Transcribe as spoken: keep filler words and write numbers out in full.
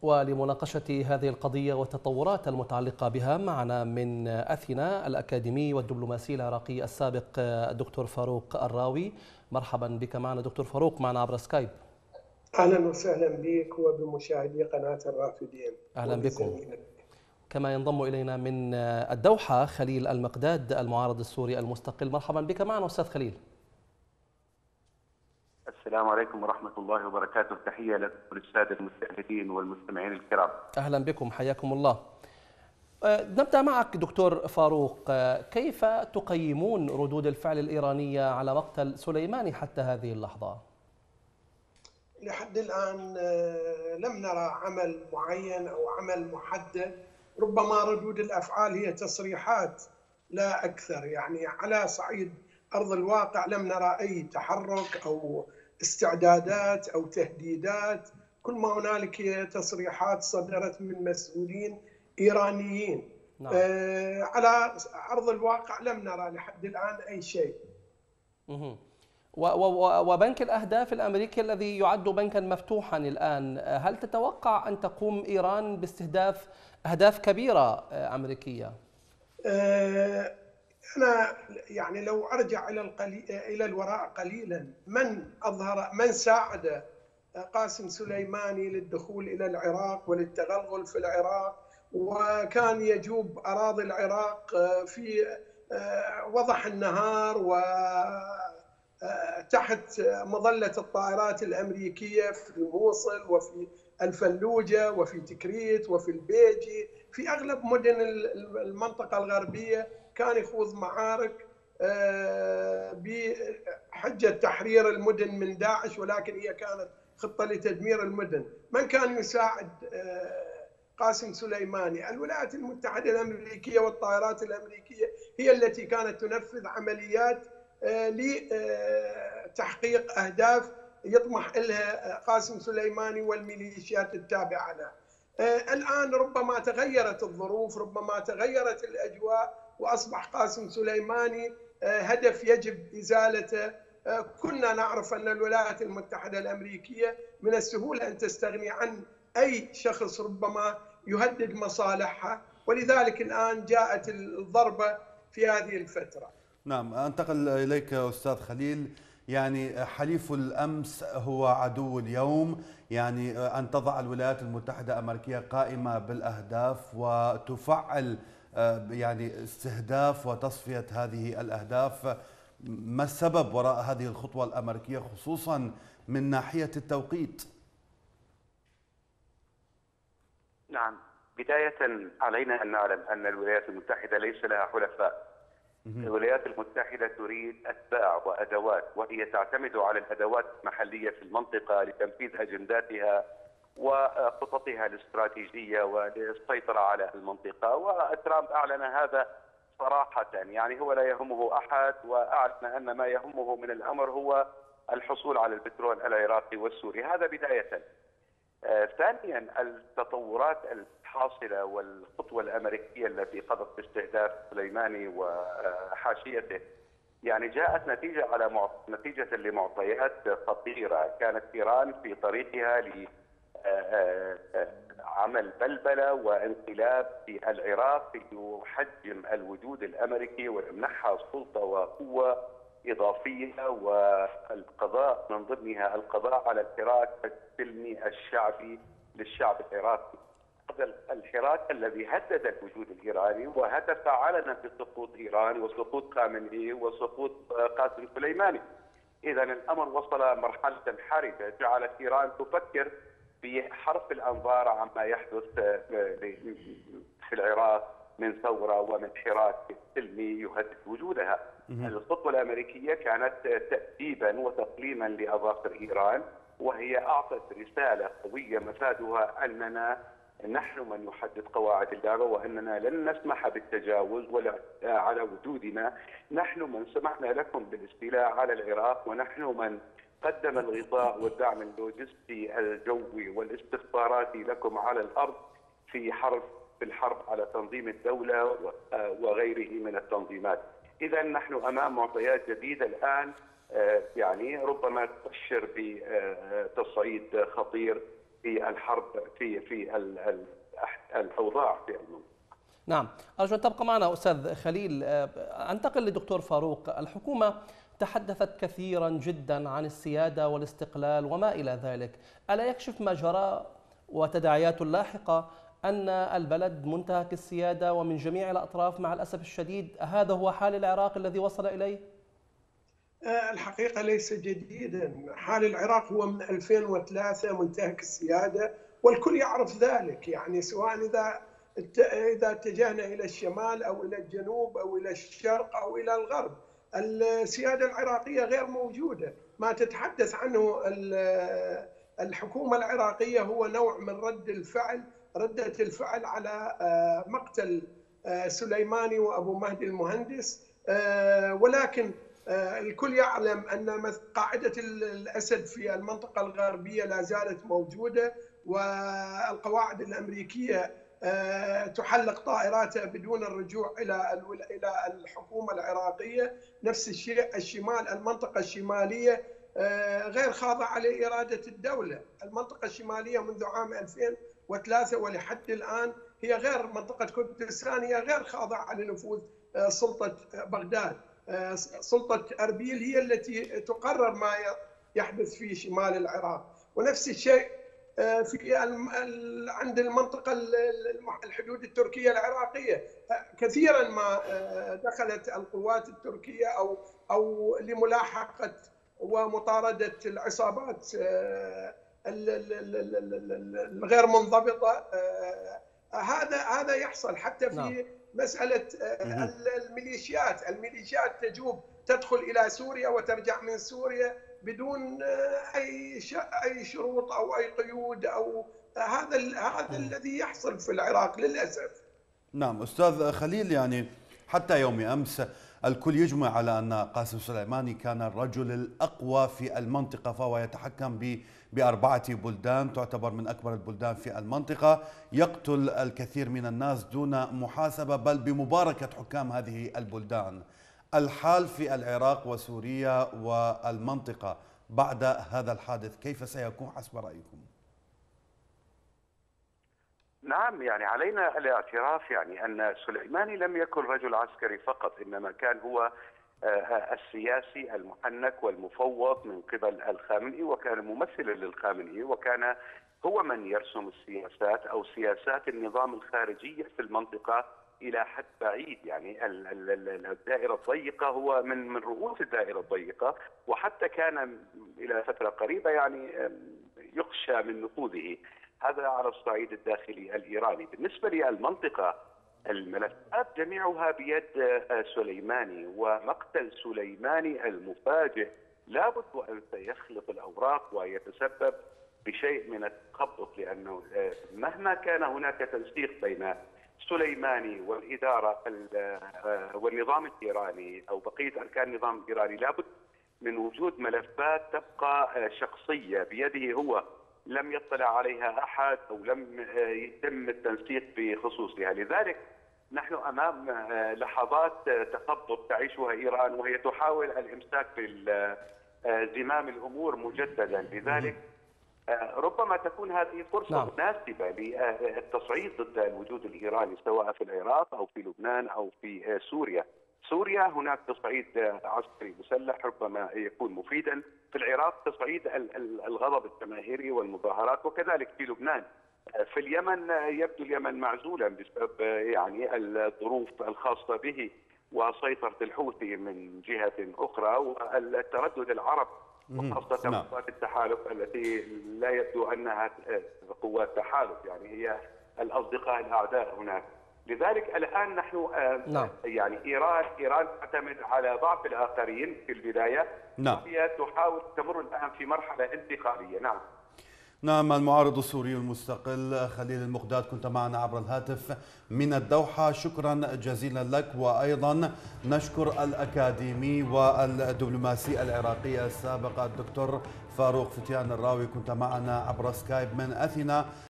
ولمناقشة هذه القضية والتطورات المتعلقة بها معنا من أثينا الأكاديمي والدبلوماسي العراقي السابق الدكتور فاروق الراوي. مرحبا بك معنا دكتور فاروق، معنا عبر سكايب. أهلا وسهلا بك وبمشاهدي قناة الرافدين. أهلا بكم. كما ينضم إلينا من الدوحة خليل المقداد المعارض السوري المستقل. مرحبا بك معنا أستاذ خليل. السلام عليكم ورحمة الله وبركاته. تحية لكم وللسادة المشاهدين والمستمعين الكرام. أهلا بكم، حياكم الله. نبدأ معك دكتور فاروق، كيف تقيمون ردود الفعل الإيرانية على مقتل سليماني حتى هذه اللحظة؟ لحد الآن لم نرى عمل معين أو عمل محدد، ربما ردود الأفعال هي تصريحات لا أكثر. يعني على صعيد أرض الواقع لم نرى أي تحرك أو استعدادات أو تهديدات، كل ما هنالك هي تصريحات صدرت من مسؤولين إيرانيين. نعم. آه على أرض الواقع لم نرى لحد الآن أي شيء. مه. وبنك الأهداف الأمريكي الذي يعد بنكا مفتوحا الآن، هل تتوقع أن تقوم إيران باستهداف أهداف كبيرة أمريكية؟ آه أنا يعني لو أرجع إلى القليل إلى الوراء قليلا، من أظهر من ساعد قاسم سليماني للدخول إلى العراق وللتغلغل في العراق، وكان يجوب أراضي العراق في وضح النهار و تحت مظلة الطائرات الأمريكية في الموصل وفي الفلوجة وفي تكريت وفي البيجي، في أغلب مدن المنطقة الغربية كان يخوض معارك بحجة تحرير المدن من داعش، ولكن هي كانت خطة لتدمير المدن. من كان يساعد قاسم سليماني؟ الولايات المتحدة الأمريكية والطائرات الأمريكية هي التي كانت تنفذ عمليات لتحقيق أهداف يطمح إلها قاسم سليماني والميليشيات التابعة له. الآن ربما تغيرت الظروف، ربما تغيرت الأجواء، وأصبح قاسم سليماني هدف يجب إزالته. كنا نعرف أن الولايات المتحدة الأمريكية من السهولة أن تستغني عن أي شخص ربما يهدد مصالحها، ولذلك الآن جاءت الضربة في هذه الفترة. نعم، أنتقل إليك أستاذ خليل. يعني حليف الأمس هو عدو اليوم، يعني أن تضع الولايات المتحدة الأمريكية قائمة بالأهداف وتفعل يعني استهداف وتصفية هذه الأهداف، ما السبب وراء هذه الخطوة الأمريكية خصوصا من ناحية التوقيت؟ نعم، بداية علينا أن نعلم أن الولايات المتحدة ليس لها حلفاء. الولايات المتحدة تريد أتباع وأدوات، وهي تعتمد على الأدوات المحلية في المنطقة لتنفيذ أجنداتها وخططها الاستراتيجية وللسيطرة على المنطقة. وترامب أعلن هذا صراحة، يعني هو لا يهمه أحد، وأعلن أن ما يهمه من الأمر هو الحصول على البترول العراقي والسوري. هذا بداية. آه ثانيا، التطورات الحاصلة والخطوة الأمريكية التي قضت باستهداف سليماني وحاشيته يعني جاءت نتيجة على معط... نتيجة لمعطيات خطيرة. كانت إيران في طريقها لعمل بلبلة وانقلاب في العراق يحجم الوجود الأمريكي ويمنحها سلطة وقوة إضافية، والقضاء من ضمنها القضاء على الحراك السلمي الشعبي للشعب العراقي. هذا الحراك الذي هدد الوجود الإيراني وهدف علنا بسقوط إيران وسقوط خامنئي وسقوط قاسم سليماني. إذا الأمر وصل مرحلة حرجة جعلت إيران تفكر بحرف الأنظار عما يحدث في العراق من ثورة ومن حراك سلمي يهدد وجودها. الخطوة الأمريكية كانت تأديبا وتقليما لأظافر إيران، وهي أعطت رسالة قوية مفادها أننا نحن من يحدد قواعد اللعبة، وأننا لن نسمح بالتجاوز ولا على وجودنا. نحن من سمحنا لكم بالاستيلاء على العراق، ونحن من قدم الغطاء والدعم اللوجستي الجوي والاستخباراتي لكم على الأرض في حرب في الحرب على تنظيم الدولة وغيره من التنظيمات. إذا نحن أمام معطيات جديدة الآن، يعني ربما تبشر بتصعيد خطير في الحرب في في الاوضاع في المنطقه. نعم، ارجو ان تبقى معنا استاذ خليل. انتقل لدكتور فاروق. الحكومه تحدثت كثيرا جدا عن السياده والاستقلال وما الى ذلك، الا يكشف ما جرى وتداعياته اللاحقه ان البلد منتهك السياده ومن جميع الاطراف مع الاسف الشديد؟ هذا هو حال العراق الذي وصل اليه؟ الحقيقة ليس جديدا، حال العراق هو من ألفين وثلاثة منتهك السيادة والكل يعرف ذلك، يعني سواء إذا إذا اتجهنا إلى الشمال أو إلى الجنوب أو إلى الشرق أو إلى الغرب، السيادة العراقية غير موجودة. ما تتحدث عنه الحكومة العراقية هو نوع من رد الفعل، ردة الفعل على مقتل سليماني وأبو مهدي المهندس، ولكن الكل يعلم أن قاعدة الأسد في المنطقة الغربية لا زالت موجودة، والقواعد الأمريكية تحلق طائراتها بدون الرجوع إلى إلى الحكومة العراقية. نفس الشيء الشمال، المنطقة الشمالية غير خاضعة لإرادة الدولة. المنطقة الشمالية منذ عام ألفين وثلاثة ولحد الآن هي غير منطقة كردستان، هي غير خاضعة لنفوذ سلطة بغداد. سلطة أربيل هي التي تقرر ما يحدث في شمال العراق، ونفس الشيء في عند المنطقة الحدود التركية العراقية. كثيرا ما دخلت القوات التركية أو أو لملاحقة ومطاردة العصابات الغير منضبطة. هذا هذا يحصل حتى في نعم. مسألة الميليشيات، الميليشيات تجوب تدخل إلى سوريا وترجع من سوريا بدون أي أي شروط أو أي قيود، أو هذا هذا الذي يحصل في العراق للأسف. نعم أستاذ خليل، يعني حتى يوم أمس الكل يجمع على أن قاسم سليماني كان الرجل الأقوى في المنطقة، فهو يتحكم بأربعة بلدان تعتبر من أكبر البلدان في المنطقة، يقتل الكثير من الناس دون محاسبة بل بمباركة حكام هذه البلدان. الحال في العراق وسوريا والمنطقة بعد هذا الحادث كيف سيكون حسب رأيكم؟ نعم، يعني علينا الاعتراف يعني أن سليماني لم يكن رجل عسكري فقط، إنما كان هو السياسي المحنك والمفوض من قبل الخامنئي، وكان ممثلا للخامنئي، وكان هو من يرسم السياسات أو سياسات النظام الخارجية في المنطقة إلى حد بعيد. يعني الدائرة الضيقة هو من من رؤوس الدائرة الضيقة، وحتى كان إلى فترة قريبة يعني يخشى من نفوذه. هذا على الصعيد الداخلي الإيراني. بالنسبة للمنطقة، الملفات جميعها بيد سليماني، ومقتل سليماني المفاجئ لابد أن سيخلط الأوراق ويتسبب بشيء من التخبط، لأنه مهما كان هناك تنسيق بين سليماني والإدارة والنظام الإيراني أو بقية أركان النظام الإيراني، لابد من وجود ملفات تبقى شخصية بيده هو، لم يطلع عليها أحد أو لم يتم التنسيق بخصوصها. لذلك نحن أمام لحظات تخبط تعيشها إيران، وهي تحاول الإمساك بزمام الأمور مجددا. لذلك ربما تكون هذه فرصة نعم. مناسبة للتصعيد ضد الوجود الإيراني سواء في العراق أو في لبنان أو في سوريا. سوريا هناك تصعيد عسكري مسلح ربما يكون مفيدا، في العراق تصعيد الغضب الجماهيري والمظاهرات، وكذلك في لبنان. في اليمن يبدو اليمن معزولا بسبب يعني الظروف الخاصة به وسيطرة الحوثي من جهة أخرى، والتردد العرب وخاصة قوات التحالف التي لا يبدو أنها قوات تحالف، يعني هي الأصدقاء الأعداء هناك. لذلك الآن نحن نعم. يعني إيران إيران تعتمد على ضعف الآخرين في البداية، نعم. وهي تحاول تمر الآن في مرحلة انتقالية. نعم نعم المعارض السوري المستقل خليل المقداد كنت معنا عبر الهاتف من الدوحة، شكرا جزيلا لك. وأيضا نشكر الأكاديمي والدبلوماسي العراقي السابق الدكتور فاروق فتيان الراوي، كنت معنا عبر سكايب من أثينا.